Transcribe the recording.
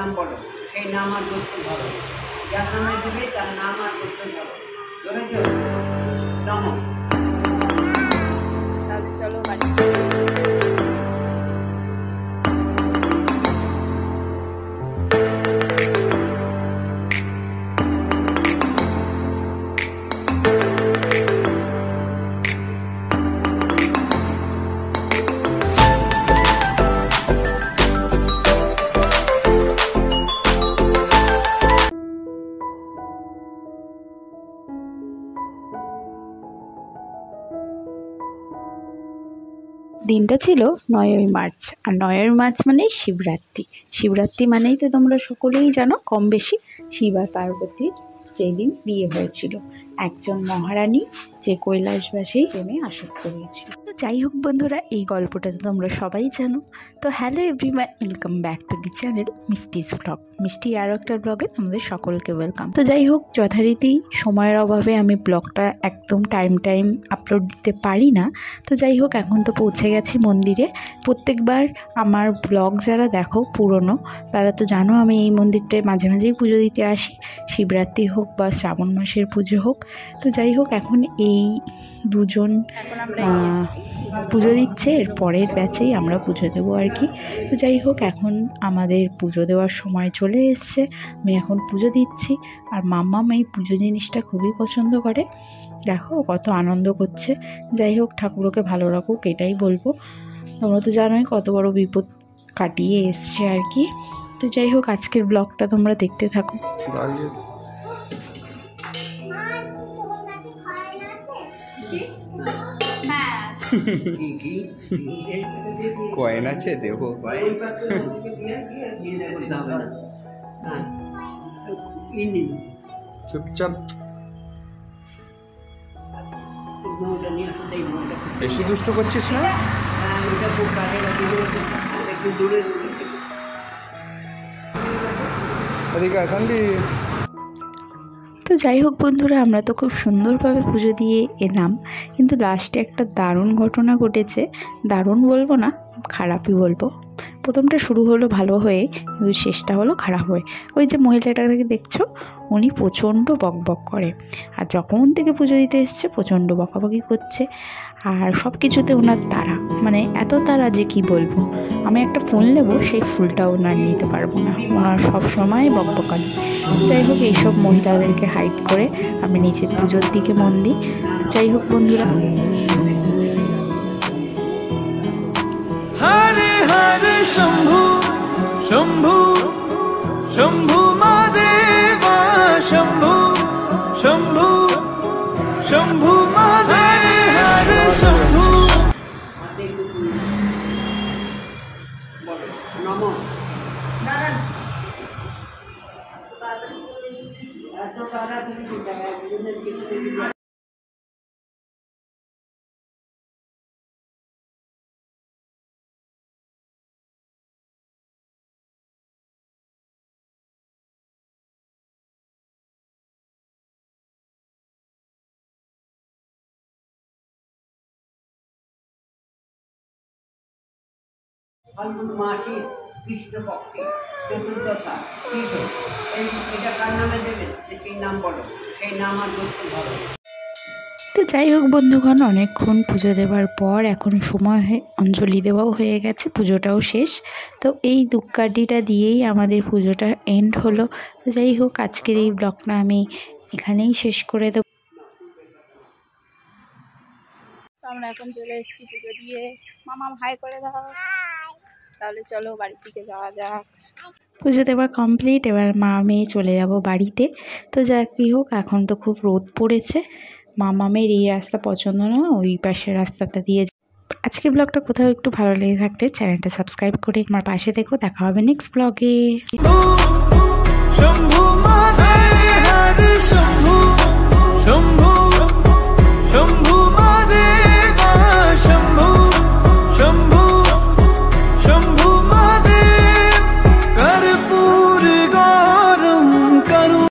নাম বলো, সেই নাম আর গোত্র ধরো। যার নামে দেবে তার নাম আর গোত্র ধরো। ধরে নম। তাহলে চলো বাড়ি। দিনটা ছিল 9ই মার্চ, আর 9ই মার্চ মানে শিবরাত্রি। শিবরাত্রি মানেই তো তোমরা সকলেই জানো কম বেশি শিব আর পার্বতীর যেই দিন বিয়ে হয়েছিল, একজন মহারানী যে কৈলাসবাসী প্রেমে আসক্ত হয়েছিল। তো যাই হোক বন্ধুরা, এই গল্পটা তো তোমরা সবাই জানো। তো hello everyone, welcome back to the channel Mishti's blog. Mishti আরও একটা ব্লগে তোমাদের সকলকে ওয়েলকাম। তো যাই হোক, যথারীতি সময়ের অভাবে আমি ব্লগটা একদম টাইম আপলোড দিতে পারি না। তো যাই হোক, এখন তো পৌঁছে গেছি মন্দিরে। প্রত্যেকবার আমার ব্লগ যারা দেখো পুরনো, তারা তো জানো আমি এই মন্দিরটায় মাঝে মাঝেই পুজো দিতে আসি, শিবরাত্রি হোক বা শ্রাবণ মাসের পুজো হোক। তো যাই হোক, এখন এই দুজন পুজো দিচ্ছে, এর পরের ব্যাচেই আমরা পুজো দেবো আর কি। তো যাই হোক, এখন আমাদের পুজো দেওয়ার সময় চলে এসছে। আমি এখন পুজো দিচ্ছি, আর মাম্মাম এই পুজো জিনিসটা খুবই পছন্দ করে। দেখো কত আনন্দ করছে। যাই হোক, ঠাকুরকে ভালো রাখুক এটাই বলবো। তোমরা তো জানোই কত বড় বিপদ কাটিয়ে এসছে আর কি। তো যাই হোক, আজকের ব্লগটা তোমরা দেখতে থাকো। কয়েন আছে দেখো, চুপচাপ। বেশি দুষ্ট করছিস না? এদিকে শান্তি। তো যাই হোক বন্ধুরা, আমরা তো খুব সুন্দরভাবে পুজো দিয়ে এলাম, কিন্তু লাস্টে একটা দারুণ ঘটনা ঘটেছে। দারুণ বলবো না, খারাপই বলবো। প্রথমটা শুরু হলো ভালো হয়ে, কিন্তু শেষটা হলো খারাপ হয়ে। ওই যে মহিলাটাকে দেখছো, উনি প্রচণ্ড বকবক করে, আর যখন থেকে পুজো দিতে এসছে প্রচণ্ড বকাবকি করছে। আর সব কিছুতে ওনার তাড়া, মানে এত তাড়া যে কি বলবো। আমি একটা ফুল নেব, সেই ফুলটাও ওনার নিতে পারবো না, ওনার সব সময় বকবকানি। যাই হোক, এইসব মহিলাদেরকে হাইড করে আমি নিজের পুজোর দিকে মন দিই। যাই হোক বন্ধুরা, হরে হরে শম্ভু শম্ভু শম্ভু মহাদেবা, শম্ভু শম্ভু শম্ভু মহাদেব, হরে শম্ভু। নম। এত তাড়াতাড়ি ফাল্গুন মাসে কৃষ্ণপক্ষে চতুর্দশা তিথি, এটা কার নামে দেবে সেই নাম বলো, সেই নাম আর গোত্র ধরো। তো যাই হোক বন্ধুগণ, অনেকক্ষণ পুজো দেওয়ার পর এখন সময় অঞ্জলি দেওয়াও হয়ে গেছে, পুজোটাও শেষ। তো এই ধূপকাঠিটা দিয়েই আমাদের পুজোটা এন্ড হলো। তো যাই হোক, আজকের এই ব্লগটা আমি এখানেই শেষ করে দেবো। আমরা এখন চলে এসেছি পুজো দিয়ে। মামা ভাই করে দাও। তাহলে চলো বাড়ির দিকে যাওয়া যাক। পুজো দেওয়া কমপ্লিট, এবার মা মেয়ে চলে যাব বাড়িতে। তো যাই হোক, এখন তো খুব রোদ পড়েছে, মামামের এই রাস্তা পছন্দ না, ওই পাশের রাস্তাটা দিয়ে। আজকের ব্লগটা কোথাও একটু ভালো লেগে থাকলে চ্যানেলটা সাবস্ক্রাইব করে আমার পাশে দেখো। দেখা হবে নেক্সট ব্লগে।